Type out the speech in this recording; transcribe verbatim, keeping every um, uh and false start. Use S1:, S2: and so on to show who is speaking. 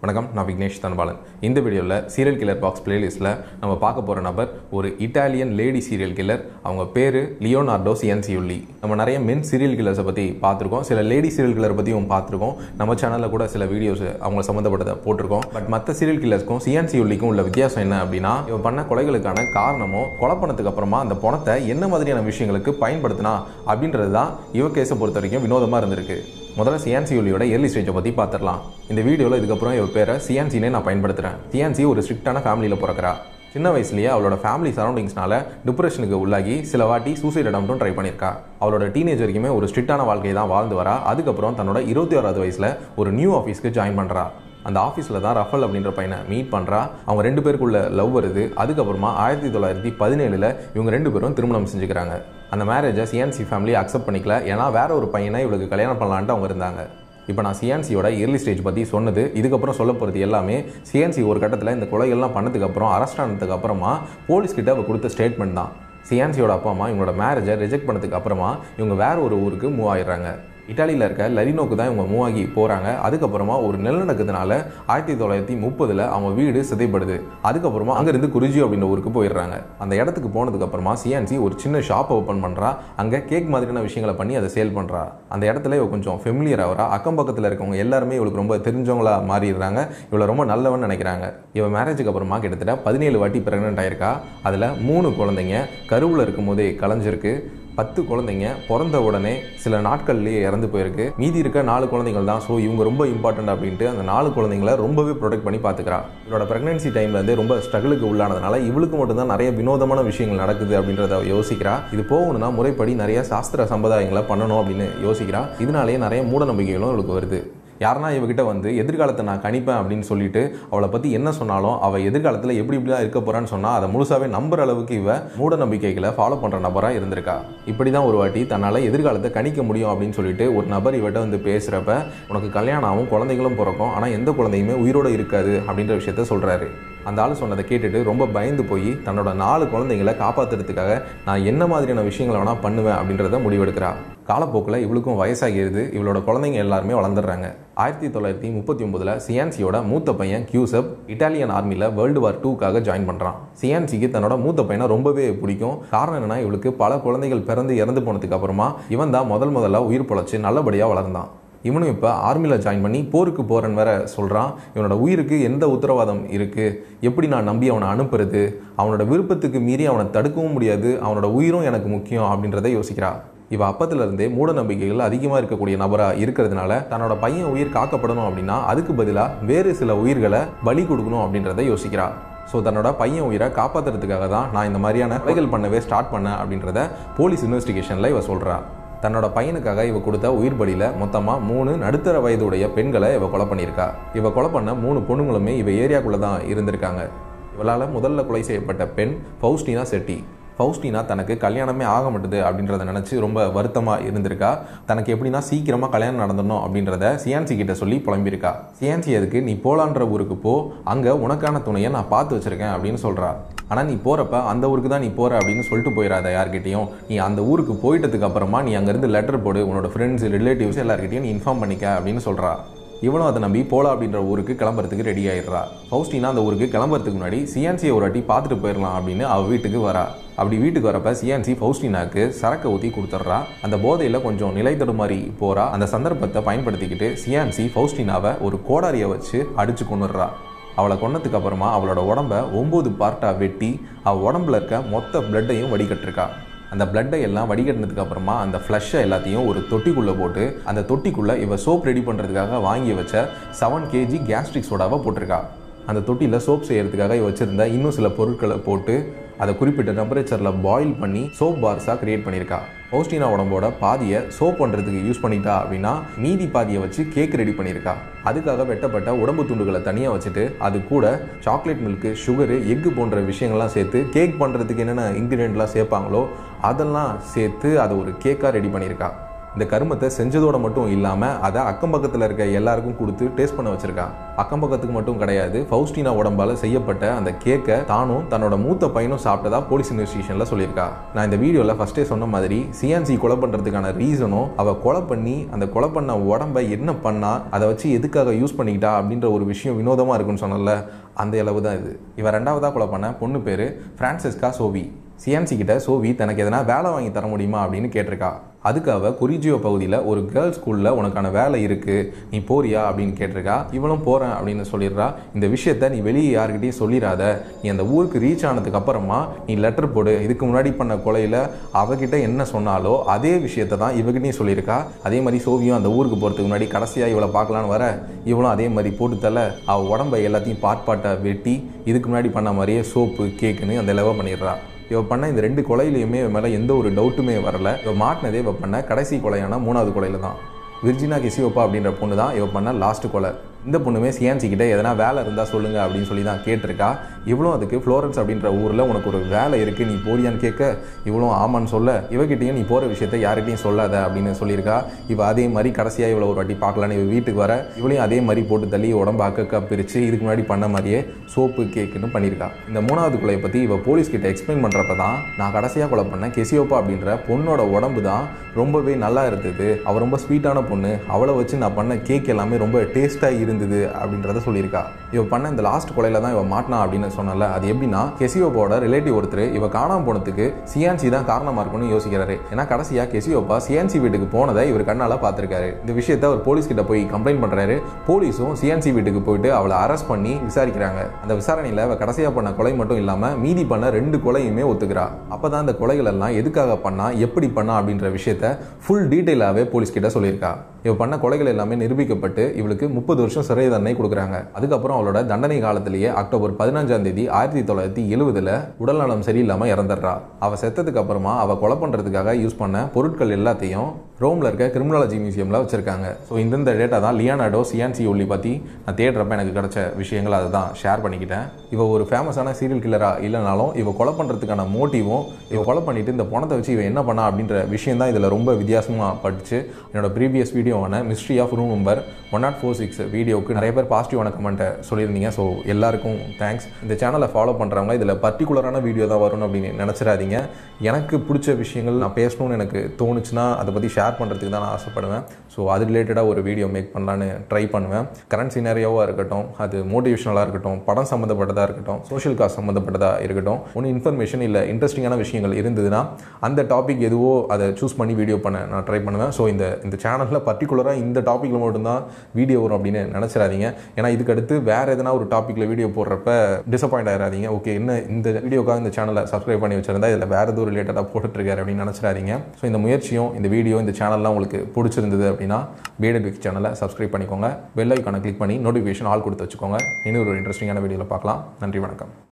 S1: வணக்கம், நான் விக்னேஷ் Dhanabalan. இந்த வீடியோவில் சீரியல் கில்லர் பாக்ஸ் பிளேலிஸ்ட்டில் நம்ம பார்க்க போகிற நபர் ஒரு இட்டாலியன் லேடி சீரியல் கில்லர். அவங்க பேர் லியோனார்டோ சியான்சியுல்லி. நம்ம நிறைய மென் சீரியல் கில்லர்ஸை பற்றி பார்த்துருக்கோம், சில லேடி சீரியல் கில்லர் பற்றியும் பார்த்துருக்கோம். நம்ம சேனலில் கூட சில வீடியோஸ் அவங்க சம்மந்தப்பட்டதை போட்டிருக்கோம். பட் மற்ற சீரியல் கில்லர்ஸ்க்கும் சியான்சியுல்லிக்கும் உள்ள வித்தியாசம் என்ன அப்படின்னா, இவ பண்ண கொலைகளுக்கான காரணமோ கொலை பண்ணதுக்கு அப்புறமா அந்த பணத்தை என்ன மாதிரியான விஷயங்களுக்கு பயன்படுத்தினா அப்படின்றது தான் இவ கேஸை பொறுத்த வரைக்கும் வினோதமாக இருந்திருக்கு. முதல்ல சியான்சியுல்லியோட ஏர்லி ஸ்டேஜை பற்றி பார்த்துடலாம். இந்த வீடியோவில் இதுக்கப்புறம் இவ பேரை சியான்சினே நான் பயன்படுத்துகிறேன். சியான்சி ஒரு ஸ்ட்ரிக்டான ஃபேமிலியில் பிறக்கிறா. சின்ன வயசுலேயே அவளோட ஃபேமிலி சரௌண்டிங்ஸ்னால டிப்ரெஷனுக்கு உள்ளாகி சில வாட்டி சூசைட் அட்டம்ப்டும் ட்ரை பண்ணியிருக்கா. அவளோட டீனேஜ் வரைக்குமே ஒரு ஸ்ட்ரிக்டான வாழ்க்கையை தான் வாழ்ந்து வரா. அதுக்கப்புறம் தன்னோட இருபத்தி ஓராவது வயசில் ஒரு நியூ ஆஃபீஸ்க்கு ஜாயின் பண்ணுறா. அந்த ஆஃபீஸில் தான் ரஃபல் அப்படின்ற பையனை மீட் பண்ணுறா. அவங்க ரெண்டு பேருக்குள்ள லவ் வருது. அதுக்கப்புறமா ஆயிரத்தி தொள்ளாயிரத்தி பதினேழில் இவங்க ரெண்டு பேரும் திருமணம் செஞ்சுக்கிறாங்க. அந்த மேரேஜை சியான்சி ஃபேமிலி அக்செப்ட் பண்ணிக்கல. ஏன்னா வேற ஒரு பையனை இவளுக்கு கல்யாணம் பண்ணலான்ட்டு அவங்க இருந்தாங்க. இப்போ நான் சியான்சியோட ஏர்லி ஸ்டேஜ் பற்றி சொன்னது. இதுக்கப்புறம் சொல்ல போகிறது எல்லாமே சியான்சி ஒரு கட்டத்தில் இந்த கொலைகள்லாம் பண்ணதுக்கப்புறம் அரெஸ்ட் ஆனதுக்கு அப்புறமா போலீஸ்கிட்ட அவள் கொடுத்த ஸ்டேட்மெண்ட் தான். சியான்சியோட அப்பா அம்மா இவங்களோட மேரேஜை ரிஜெக்ட் பண்ணதுக்கு அப்புறமா இவங்க வேற ஒரு ஊருக்கு மூவ் ஆயிடுறாங்க. இட்டாலியில் இருக்க லரினோக்கு தான் இவங்க மூவ் ஆகி போகிறாங்க. அதுக்கப்புறமா ஒரு நிலநடுக்கத்தினால ஆயிரத்தி தொள்ளாயிரத்தி முப்பதில் அவங்க வீடு சிதைப்படுது. அதுக்கப்புறமா அங்கேருந்து குறிஜி அப்படின்ற ஊருக்கு போயிடுறாங்க. அந்த இடத்துக்கு போனதுக்கப்புறமா சியான்சி ஒரு சின்ன ஷாப்பை ஓப்பன் பண்ணுறா. அங்கே கேக் மாதிரியான விஷயங்களை பண்ணி அதை சேல் பண்ணுறா. அந்த இடத்துல இவ கொஞ்சம் ஃபெமிலியர் ஆகிறா. அக்கம் பக்கத்தில் இருக்கவங்க எல்லாருமே இவளுக்கு ரொம்ப தெரிஞ்சவங்களா மாறிடுறாங்க. இவளை ரொம்ப நல்லவன்னு நினைக்கிறாங்க. இவ மேரேஜுக்கு அப்புறமா கிட்டத்தட்ட பதினேழு வாட்டி பிரெக்னென்ட் ஆயிருக்கா. அதில் மூணு குழந்தைங்க கருவில் இருக்கும் போதே கலைஞ்சிருக்கு. பத்து குழந்தைங்க பிறந்த உடனே சில நாட்கள்லேயே இறந்து போயிருக்கு. மீதி இருக்க நாலு குழந்தைகள் தான். ஸோ இவங்க ரொம்ப இம்பார்ட்டன்ட் அப்படின்ட்டு அந்த நாலு குழந்தைங்களை ரொம்பவே ப்ரொடெக்ட் பண்ணி பார்த்துக்கிறா. இவளோட ப்ரெக்னன்சி டைம்லேருந்து ரொம்ப ஸ்ட்ரகிளுக்கு உள்ளானதுனால இவளுக்கு மட்டும்தான் நிறைய வினோதமான விஷயங்கள் நடக்குது அப்படின்றத யோசிக்கிறா. இது போகணும்னா முறைப்படி நிறைய சாஸ்திர சம்பிரதாயங்களை பண்ணணும் அப்படின்னு யோசிக்கிறா. இதனாலேயே நிறைய மூட நம்பிக்கைகளும் இவளுக்கு வருது. யாருன்னா இவகிட்ட வந்து எதிர்காலத்தை நான் கணிப்பேன் அப்படின்னு சொல்லிட்டு அவளை பற்றி என்ன சொன்னாலும் அவள் எதிர்காலத்தில் எப்படி இப்படிலாம் இருக்க போகிறான்னு சொன்னால் அதை முழுசாவே நம்புற அளவுக்கு இவ மூட நம்பிக்கைகளை ஃபாலோ பண்ணுற நபராக இருந்திருக்கா. இப்படி தான் ஒரு வாட்டி தன்னால் எதிர்காலத்தை கணிக்க முடியும் அப்படின்னு சொல்லிட்டு ஒரு நபர் இவட்ட வந்து பேசுகிறப்ப, உனக்கு கல்யாணம் ஆகும், குழந்தைகளும் பிறக்கும், ஆனால் எந்த குழந்தையுமே உயிரோடு இருக்காது அப்படின்ற விஷயத்த சொல்கிறாரு. அந்த ஆள் சொன்னதை கேட்டுட்டு ரொம்ப பயந்து போய் தன்னோட நாலு குழந்தைங்களை காப்பாற்றுறதுக்காக நான் என்ன மாதிரியான விஷயங்களை வேணால் பண்ணுவேன் அப்படின்றத முடிவெடுக்கிறா. காலப்போக்கில் இவளுக்கும் வயசாகிடுது. இவளோட குழந்தைங்க எல்லாருமே வளர்ந்துடுறாங்க. ஆயிரத்தி தொள்ளாயிரத்தி முப்பத்தி ஒன்பதுல சியான்சியோட மூத்த பையன் கியூசப் இட்டாலியன் ஆர்மியில் வேர்ல்டு வார் டூக்காக ஜாயின் பண்ணுறான். சியான்சிக்கு தன்னோட மூத்த பையனை ரொம்பவே பிடிக்கும். காரணம் என்னன்னா, இவளுக்கு பல குழந்தைகள் பிறந்து இறந்து போனதுக்கு அப்புறமா இவன் தான் முதல் முதல்ல உயிர் பொழைச்சு நல்லபடியாக வளர்ந்தான். இவனும் இப்போ ஆர்மியில் ஜாயின் பண்ணி போருக்கு போகிறன்னு வேற சொல்கிறான். இவனோட உயிருக்கு எந்த உத்தரவாதம் இருக்குது, எப்படி நான் நம்பி அவனை அனுப்புறது, அவனோட விருப்பத்துக்கு மீறி அவனை தடுக்கவும் முடியாது, அவனோட உயிரும் எனக்கு முக்கியம் அப்படின்றத யோசிக்கிறா. இவ அப்பத்திலிருந்தே மூட நம்பிக்கைகள் அதிகமாக இருக்கக்கூடிய நபராக இருக்கிறதுனால தன்னோட பையன் உயிர் காக்கப்படணும் அப்படின்னா அதுக்கு பதிலாக வேறு சில உயிர்களை பலி கொடுக்கணும் அப்படின்றத யோசிக்கிறா. ஸோ தன்னோட பையன் உயிரை காப்பாற்றுறதுக்காக தான் நான் இந்த மாதிரியான கொலைகள் பண்ணவே ஸ்டார்ட் பண்ணேன் அப்படின்றத போலீஸ் இன்வெஸ்டிகேஷனில் இவ சொல்கிறா. தன்னோட பையனுக்காக இவ கொடுத்த உயிர் பலியில் மொத்தமாக மூணு நடுத்தர வயதுடைய பெண்களை இவ கொலை பண்ணியிருக்கா. இவ கொலை பண்ண மூணு பொண்ணுங்களுமே இவ ஏரியாக்குள்ளே தான் இருந்திருக்காங்க. இவளால் முதல்ல கொலை செய்யப்பட்ட பெண் ஃபவுஸ்டினா செட்டி. ஃபவுஸ்டினா தனக்கு கல்யாணமே ஆக மாட்டுது அப்படின்றத நினச்சி ரொம்ப வருத்தமாக இருந்திருக்கா. தனக்கு எப்படின்னா சீக்கிரமாக கல்யாணம் நடந்தணும் அப்படின்றத சியான்சி கிட்ட சொல்லி புலம்பியிருக்கா. சியான்சி அதுக்கு நீ போலான்ற ஊருக்கு போ, அங்கே உனக்கான துணையை நான் பார்த்து வச்சுருக்கேன் அப்படின்னு சொல்கிறா. ஆனால் நீ போகிறப்ப அந்த ஊருக்கு தான் நீ போகிற அப்படின்னு சொல்லிட்டு போயிடாத யார்கிட்டையும். நீ அந்த ஊருக்கு போயிட்டதுக்கு அப்புறமா நீ அங்கேருந்து லெட்டர் போடு, உன்னோட ஃப்ரெண்ட்ஸ் ரிலேட்டிவ்ஸ் எல்லாருக்கிட்டையும் நீ இன்ஃபார்ம் பண்ணிக்க அப்படின்னு சொல்கிறா. இவனும் அதை நம்பி போலா அப்படின்ற ஊருக்கு கிளம்புறதுக்கு ரெடி ஆயிடுறா. ஃபவுஸ்டினா அந்த ஊருக்கு கிளம்புறதுக்கு முன்னாடி சியான்சியை ஒரு வாட்டி பார்த்துட்டு போயிடலாம் அப்படின்னு அவள் வீட்டுக்கு வரா. அப்படி வீட்டுக்கு வரப்ப சியான்சி ஃபவுஸ்டினாக்கு சரக்கை ஊற்றி கொடுத்துட்றா. அந்த போதையில் கொஞ்சம் நிலை தடுமாறி போகிறா. அந்த சந்தர்ப்பத்தை பயன்படுத்திக்கிட்டு சியான்சி ஃபவுஸ்டினாவை ஒரு கோடாரியை வச்சு அடித்து கொண்டுடுறா. அவளை கொன்னதுக்கு அப்புறமா அவளோட உடம்பை ஒம்பது பார்ட்டாக வெட்டி அவள் உடம்புல இருக்க மொத்த பிளட்டையும் வடிகட்டிருக்கா. அந்த பிளட்டை எல்லாம் வடிகட்டினதுக்கு அப்புறமா அந்த ஃப்ளஷை எல்லாத்தையும் ஒரு தொட்டிக்குள்ளே போட்டு அந்த தொட்டிக்குள்ளே இவ சோப் ரெடி பண்ணுறதுக்காக வாங்கி வச்ச செவன் கேஜி கேஸ்ட்ரிக் சோடாவை போட்டிருக்கா. அந்த தொட்டியில் சோப் செய்கிறதுக்காக வச்சுருந்த இன்னும் சில பொருட்களை போட்டு அதை குறிப்பிட்ட டெம்பரேச்சரில் பாயில் பண்ணி சோப் பார்ஸாக கிரியேட் பண்ணியிருக்கா. ஃபவுஸ்டினா உடம்போட பாதியை சோப் பண்ணுறதுக்கு யூஸ் பண்ணிட்டா அப்படின்னா மீதி பாதியை வச்சு கேக் ரெடி பண்ணியிருக்கா. அதுக்காக வெட்டப்பட்ட உடம்பு துண்டுகளை தனியாக வச்சுட்டு அது கூட சாக்லேட் மில்க்கு, சுகரு, எக்கு போன்ற விஷயங்கள்லாம் சேர்த்து கேக் பண்ணுறதுக்கு என்னென்ன இன்க்ரீடியன்ட்லாம் சேர்ப்பாங்களோ அதெல்லாம் சேர்த்து அதை ஒரு கேக்காக ரெடி பண்ணியிருக்கா. இந்த கருமத்தை செஞ்சதோட மட்டும் இல்லாமல் அதை அக்கம் பக்கத்தில் இருக்க எல்லாருக்கும் கொடுத்து டேஸ்ட் பண்ண வச்சிருக்கா. அக்கம் பக்கத்துக்கு மட்டும் கிடையாது, ஃபவுஸ்டினா உடம்பால் செய்யப்பட்ட அந்த கேக்கை தானும் தன்னோட மூத்த பையனும் சாப்பிட்டதா போலீஸ் இன்வெஸ்டிகேஷனில் சொல்லியிருக்கா. நான் இந்த வீடியோவில் ஃபர்ஸ்டே சொன்ன மாதிரி சிஎன்சி கொலை பண்ணுறதுக்கான ரீசனும் அவள் கொலை பண்ணி அந்த கொலை பண்ண உடம்பை என்ன பண்ணா, அதை வச்சு எதுக்காக யூஸ் பண்ணிக்கிட்டா அப்படின்ற ஒரு விஷயம் வினோதமாக இருக்குன்னு சொன்னல, அந்த அளவு தான் இது. இவன் ரெண்டாவதாக கொலை பண்ண பொண்ணு பேர் பிரான்சிஸ்கா சோவி. சிஎன்சி கிட்ட சோவி தனக்கு எதனா வேலை வாங்கி தர முடியுமா அப்படின்னு கேட்டிருக்கா. அதுக்கு அவ குறிஜியோ பகுதியில் ஒரு கேர்ள்ஸ் ஸ்கூலில் உனக்கான வேலை இருக்குது, நீ போறியா அப்படின்னு கேட்டிருக்கா. இவளும் போகிறேன் அப்படின்னு சொல்லிடுறா. இந்த விஷயத்த நீ வெளியே யாருக்கிட்டையும் சொல்லிடாத, நீ அந்த ஊருக்கு ரீச் ஆனதுக்கு அப்புறமா நீ லெட்டர் போடு. இதுக்கு முன்னாடி பண்ண கொலையில் அவகிட்ட என்ன சொன்னாலோ அதே விஷயத்த தான் இவகிட்டையும் சொல்லியிருக்கா. அதே மாதிரி சோவியும் அந்த ஊருக்கு போகிறதுக்கு முன்னாடி கடைசியாக இவளை பார்க்கலான்னு வர இவளும் அதே மாதிரி போட்டு தள்ள அவள் உடம்பை எல்லாத்தையும் பார்ட் பார்ட்டாக வெட்டி இதுக்கு முன்னாடி பண்ண மாதிரியே சோப்பு கேக்குன்னு அந்த லெவல் பண்ணிடுறா. இவ பண்ண இந்த ரெண்டு கொலையிலையுமே மேலே எந்த ஒரு டவுட்டுமே வரல. இவ மாட்டினதே இவ பண்ண கடைசி கொலையான மூணாவது கொலையில தான். விர்ஜினா கெசியோப்பா அப்படின்ற பொண்ணு தான் இவ பண்ண லாஸ்ட் கொலை. இந்த பொண்ணுமே சிஎன்சி கிட்ட எதனா வேலை இருந்தால் சொல்லுங்க அப்படின்னு சொல்லி தான் கேட்டிருக்கா. இவ்வளோ அதுக்கு ஃப்ளோரன்ஸ் அப்படின்ற ஊரில் உனக்கு ஒரு வேலை இருக்குது, நீ போறியான்னு கேட்க இவ்வளோ ஆமான்னு சொல்ல, இவகிட்டையும் நீ போகிற விஷயத்த யார்கிட்டையும் சொல்லாத அப்படின்னு சொல்லியிருக்கா. இவ அதே மாதிரி கடைசியாக இவ்வளோ ஒரு வாட்டி பார்க்கலான்னு இவ வீட்டுக்கு வர இவளையும் அதே மாதிரி போட்டு தள்ளி உடம்பு அக்கக்கா பிரித்து இதுக்கு முன்னாடி பண்ண மாதிரியே சோப்பு கேக்குன்னு பண்ணியிருக்கா. இந்த மூணாவது கொலையை பற்றி இவ போலீஸ் கிட்ட எக்ஸ்பிளைன் பண்ணுறப்ப தான், நான் கடைசியாக கொலை பண்ண கெசியோப்பா அப்படின்ற பொண்ணோட உடம்பு தான் ரொம்பவே நல்லா இருந்தது, அவள் ரொம்ப ஸ்வீட்டான பொண்ணு, அவளை வச்சு நான் பண்ண கேக் எல்லாமே ரொம்ப டேஸ்ட்டாக இருந்தது அப்படின்றத சொல்லியிருக்கா. இவ பண்ண இந்த லாஸ்ட் கொலையில தான் இவ மாட்டினா அப்படின்னு சொன்னல, அது எப்படின்னா கெசியோப்பாவோட ரிலேட்டிவ் ஒருத்தர் இவ காணாம போனதுக்கு சிஎன்சி தான் காரணமா இருக்கும்னு யோசிக்கிறாரு. ஏன்னா கடைசியா கெசியோப்பா சிஎன்சி வீட்டுக்கு போனதை இவர் கண்ணால பார்த்திருக்காரு. இந்த விஷயத்தை அவர் போலீஸ் கிட்ட போய் கம்ப்ளைண்ட் பண்றாரு. போலீஸும் சிஎன்சி வீட்டுக்கு போயிட்டு அவளை அரெஸ்ட் பண்ணி விசாரிக்கிறாங்க. அந்த விசாரணையில அவ கடைசியா பண்ண கொலை மட்டும் இல்லாம மீதி பண்ண ரெண்டு கொலையுமே ஒத்துக்கிறா. அப்பதான் இந்த கொலைகள் எல்லாம் எதுக்காக பண்ணா, எப்படி பண்ணா அப்படின்ற விஷயத்த ஃபுல் டீடைலாவே போலீஸ் கிட்ட சொல்லியிருக்கா. இவ பண்ண கொலைகள் எல்லாமே நிரூபிக்கப்பட்டு இவளுக்கு முப்பது வருஷம் சிறை தண்டனை கொடுக்குறாங்க. அதுக்கப்புறம் அவளோட தண்டனை காலத்திலேயே அக்டோபர் பதினஞ்சாம் தேதி ஆயிரத்தி தொள்ளாயிரத்தி எழுபதுல உடல்நலம் சரியில்லாம இறந்துடுறா. அவ செத்ததுக்கு அப்புறமா அவ கொலை பண்றதுக்காக யூஸ் பண்ண பொருட்கள் எல்லாத்தையும் ரோம்ல இருக்க கிரிமினாலஜி மியூசியம்ல வச்சிருக்காங்க. ஸோ இந்த டேட்டா தான் லியோனார்டோ சிஎன்சி ஒல்லி பத்தி நான் தேடுறப்ப எனக்கு கிடைச்ச விஷயங்கள் அதை தான் ஷேர் பண்ணிக்கிட்டேன். இவ ஒரு ஃபேமஸான சீரியல் கில்லரா இல்லைனாலும் இவ கொலை பண்றதுக்கான மோட்டிவும், இவ கொலை பண்ணிட்டு இந்த பணத்தை வச்சு இவ என்ன பண்ணா அப்படின்ற விஷயம் தான் இதுல ரொம்ப வித்தியாசமா பட்டுச்சு. என்னோட ப்ரீவியஸ் வீடியோவான mystery of room number one nought four six வீடியோவுக்கு நிறைய பேர் பாசிட்டிவான கமெண்ட்டை சொல்லியிருந்தீங்க. ஸோ எல்லாருக்கும் தேங்க்ஸ். இந்த சேனலை ஃபாலோ பண்ணுறவங்க இதில் பர்டிகுலரான வீடியோ தான் வரும்னு அப்படின்னு நினச்சிடாதீங்க. எனக்கு பிடிச்ச விஷயங்கள் நான் பேசணும்னு எனக்கு தோணுச்சுன்னா அதை பற்றி ஷேர் பண்ணுறதுக்கு தான் நான் ஆசைப்படுவேன். ஸோ அது ரிலேட்டடாக ஒரு வீடியோ மேக் பண்ணலான்னு ட்ரை பண்ணுவேன். கரண்ட் சினாரியோவாக இருக்கட்டும், அது மோட்டிவேஷனலாக இருக்கட்டும், படம் சம்மந்தப்பட்டதாக இருக்கட்டும், சோஷியல் காஸ் சம்மந்தப்பட்டதாக இருக்கட்டும், ஒன்று இன்ஃபர்மேஷன் இல்லை இன்ட்ரெஸ்டிங்கான விஷயங்கள் இருந்ததுன்னா அந்த டாபிக் எதுவோ அதை சூஸ் பண்ணி வீடியோ பண்ண நான் ட்ரை பண்ணுவேன். ஸோ இந்த இந்த சேனலில் பர்டிகுலராக இந்த டாப்பிக்கில் மட்டும்தான் வீடியோ வரும் அப்படின்னு நினச்சிடாதீங்க. ஏன்னா இதுக்கு அடுத்து வேறு எதனா ஒரு டாப்பிக்கில் வீடியோ போடுறப்ப டிசப்பாயிண்ட் ஆகிடாதீங்க. ஓகே, என்ன இந்த வீடியோக்காக இந்த சேனலை சப்ஸ்கிரைப் பண்ணி வச்சிருந்தா இதில் வேறு எதுவும் ரிலேட்டடாக போட்டுட்ருக்காரு அப்படின்னு நினச்சிடாதீங்க. ஸோ இந்த முயற்சியும் இந்த வீடியோ இந்த சேனல்லாம் உங்களுக்கு பிடிச்சிருந்தது அப்படின்னா பிஎட் விக்கி சேனலை சப்ஸ்கிரைப் பண்ணிக்கோங்க. பெல் ஐக்கானை கிளிக் பண்ணி நோட்டிஃபிகேஷன் ஆல் கொடுத்து வச்சுக்கோங்க. இன்னொரு இன்ட்ரெஸ்டிங்கான வீடியோவில் பார்க்கலாம். நன்றி, வணக்கம்.